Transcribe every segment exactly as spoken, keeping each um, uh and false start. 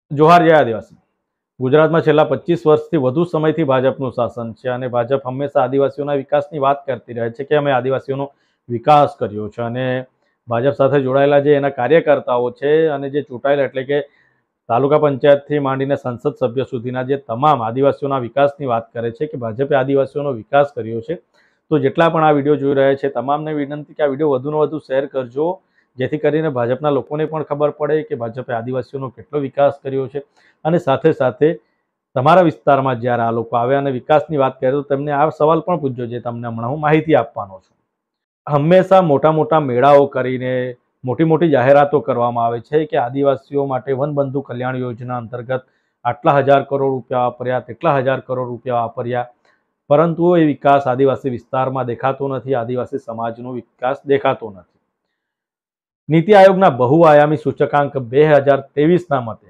જોહાર જય આદિવાસી। ગુજરાતમાં છેલ્લા પચીસ વર્ષથી વધુ સમયથી ભાજપનું શાસન છે અને ભાજપ હંમેશા આદિવાસીઓના વિકાસની વાત કરતી રહે છે કે અમે આદિવાસીઓનો વિકાસ કર્યો છે અને ભાજપ સાથે જોડાયેલા જે એના કાર્યકર્તાઓ છે અને જે ચૂંટાયેલા એટલે કે તાલુકા પંચાયતથી માંડીને સંસદ સભ્ય સુધીના જે તમામ આદિવાસીઓના વિકાસની વાત કરે છે કે ભાજપે આદિવાસીઓનો વિકાસ કર્યો છે। તો જેટલા પણ આ વિડીયો જોઈ રહ્યા છે તમામને વિનંતી કે આ વિડીયો વધુને વધુ શેર કરજો, જેથી કરીને ભાજપના લોકોને પણ ખબર પડે કે ભાજપે આદિવાસીઓનો કેટલો વિકાસ કર્યો છે। અને સાથે સાથે તમારા વિસ્તારમાં જ્યારે આ લોકો આવે અને વિકાસની વાત કરે તો તેમને આ સવાલ પણ પૂછજો જે તમને હમણાં હું માહિતી આપવાનો છું। હંમેશા મોટા મોટા મેળાઓ કરીને મોટી મોટી જાહેરાતો કરવામાં આવે છે કે આદિવાસીઓ માટે વનબંધુ કલ્યાણ યોજના અંતર્ગત આટલા હજાર કરોડ રૂપિયા વાપર્યા, તેટલા હજાર કરોડ રૂપિયા વાપર્યા, પરંતુ એ વિકાસ આદિવાસી વિસ્તારમાં દેખાતો નથી, આદિવાસી સમાજનો વિકાસ દેખાતો નથી। નીતિ આયોગના બહુઆયામી સૂચકાંક બે હજાર ત્રેવીસના મતે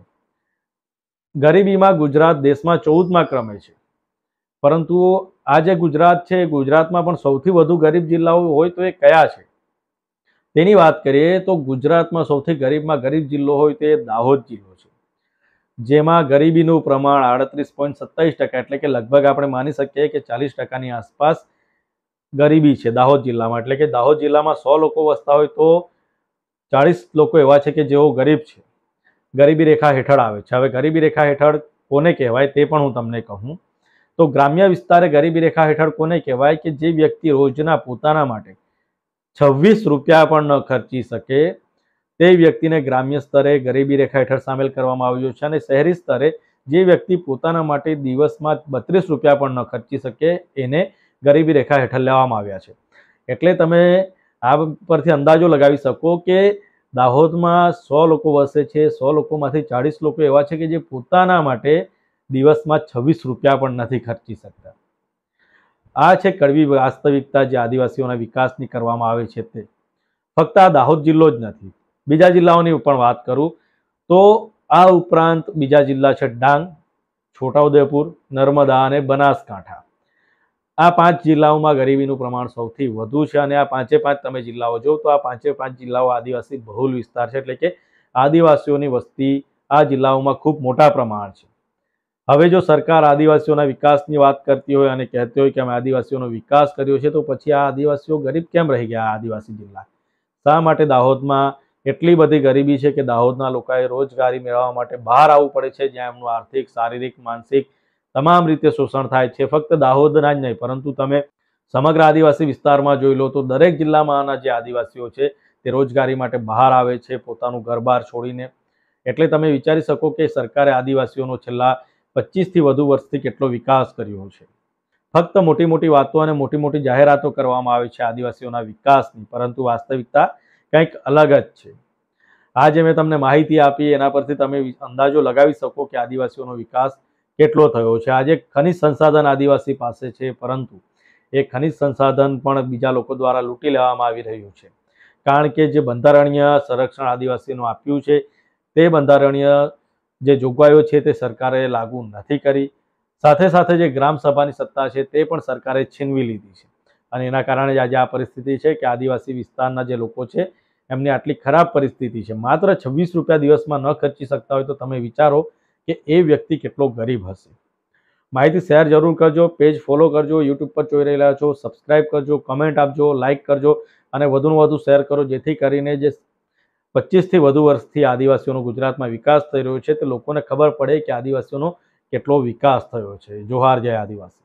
ગરીબીમાં ગુજરાત દેશમાં ચૌદમા ક્રમે છે, પરંતુ આ જે ગુજરાત છે ગુજરાતમાં પણ સૌથી વધુ ગરીબ જિલ્લાઓ હોય તો એ કયા છે તેની વાત કરીએ તો ગુજરાતમાં સૌથી ગરીબમાં ગરીબ જિલ્લો હોય તો એ દાહોદ જિલ્લો છે, જેમાં ગરીબીનું પ્રમાણ આડત્રીસ પોઈન્ટ સત્તાવીસ ટકા એટલે કે લગભગ આપણે માની શકીએ કે ચાલીસ ટકાની આસપાસ ગરીબી છે દાહોદ જિલ્લામાં। એટલે કે દાહોદ જિલ્લામાં સો લોકો વસતા હોય તો ચાલીસ લોકો એવા છે કે જેઓ ગરીબ છે, ગરીબી રેખા હેઠળ આવે છે। હવે ગરીબી રેખા હેઠળ કોને કહેવાય તે પણ હું તમને કહું તો ગ્રામ્ય વિસ્તારે ગરીબી રેખા હેઠળ કોને કહેવાય કે જે વ્યક્તિ રોજના પોતાના માટે છવ્વીસ રૂપિયા પણ ન ખર્ચી શકે તે વ્યક્તિને ગ્રામ્ય સ્તરે ગરીબી રેખા હેઠળ સામેલ કરવામાં આવ્યો છે અને શહેરી સ્તરે જે વ્યક્તિ પોતાના માટે દિવસમાં બત્રીસ રૂપિયા પણ ન ખર્ચી શકે એને ગરીબી રેખા હેઠળ લેવામાં આવ્યા છે। એટલે તમે આ પરથી અંદાજો લગાવી શકો કે દાહોદમાં સો લોકો વસે છે, સો લોકોમાંથી ચાલીસ લોકો એવા છે કે જે પોતાના માટે દિવસમાં છવ્વીસ રૂપિયા પણ નથી ખર્ચી શકતા। આ છે કડવી વાસ્તવિકતા જે આદિવાસીઓના વિકાસની કરવામાં આવે છે તે ફક્ત આ દાહોદ જિલ્લો જ નથી, બીજા જિલ્લાઓની પણ વાત કરું તો આ ઉપરાંત બીજા જિલ્લા છે ડાંગ, છોટાઉદેપુર, નર્મદા અને બનાસકાંઠા। આ પાંચ જિલ્લાઓમાં ગરીબીનું પ્રમાણ સૌથી વધુ છે અને આ પાંચે પાંચ તમે જિલ્લાઓ જો તો આ પાંચે પાંચ જિલ્લાઓ આદિવાસી બહુલ વિસ્તાર છે, એટલે કે આદિવાસીઓની વસ્તી આ જિલ્લાઓમાં ખૂબ મોટા પ્રમાણ છે। હવે જો સરકાર આદિવાસીઓના વિકાસની વાત કરતી હોય અને કહેતી હોય કે અમે આદિવાસીઓનો વિકાસ કર્યો છે તો પછી આ આદિવાસીઓ ગરીબ કેમ રહી ગયા? આદિવાસી જિલ્લા શા માટે દાહોદમાં એટલી બધી ગરીબી છે કે દાહોદના લોકોએ રોજગારી મેળવવા માટે બહાર આવવું પડે છે, જ્યાં એમનું આર્થિક, શારીરિક, માનસિક તમામ રીતે શોષણ થાય છે। ફક્ત દાહોદના જ નહીં પરંતુ તમે સમગ્ર આદિવાસી વિસ્તારમાં જોઈ લો તો દરેક જિલ્લામાંના જે આદિવાસીઓ છે તે રોજગારી માટે બહાર આવે છે પોતાનું ઘર-બાર છોડીને। એટલે તમે વિચારી શકો કે સરકારે આદિવાસીઓનો છેલ્લા પચીસથી વધુ વર્ષથી કેટલો વિકાસ કર્યો છે। ફક્ત મોટી મોટી વાતો અને મોટી મોટી જાહેરાતો કરવામાં આવે છે આદિવાસીઓના વિકાસની, પરંતુ વાસ્તવિકતા કંઈક અલગ જ છે। આ જે મેં તમને માહિતી આપી એના પરથી તમે અંદાજો લગાવી શકો કે આદિવાસીઓનો વિકાસ કેટલો થયો છે। આજે ખનિજ સંસાધન આદિવાસી પાસે છે, પરંતુ એ ખનિજ સંસાધન પણ બીજા લોકો દ્વારા લૂંટી લેવામાં આવી રહ્યું છે, કારણ કે જે બંધારણીય સંરક્ષણ આદિવાસીનું આપ્યું છે તે બંધારણીય જે જોગવાઈઓ છે તે સરકારે લાગુ નથી કરી। સાથે સાથે જે ગ્રામ સભાની સત્તા છે તે પણ સરકારે છીનવી લીધી છે અને એના કારણે જ આજે આ પરિસ્થિતિ છે કે આદિવાસી વિસ્તારના જે લોકો છે એમની આટલી ખરાબ પરિસ્થિતિ છે। માત્ર છવ્વીસ રૂપિયા દિવસમાં ન ખર્ચી શકતા હોય તો તમે વિચારો કે એ વ્યક્તિ કેટલો ગરીબ હશે। માહિતી શેર જરૂર કરજો, પેજ ફોલો કરજો, યુટ્યુબ પર જોઈ રહેલા છો સબસ્ક્રાઇબ કરજો, કમેન્ટ આપજો, લાઇક કરજો અને વધુને વધુ શેર કરો, જેથી કરીને જે પચીસથી વધુ વર્ષથી આદિવાસીઓનો ગુજરાતમાં વિકાસ થઈ રહ્યો છે તે લોકોને ખબર પડે કે આદિવાસીઓનો કેટલો વિકાસ થયો છે। જોહાર જય આદિવાસી।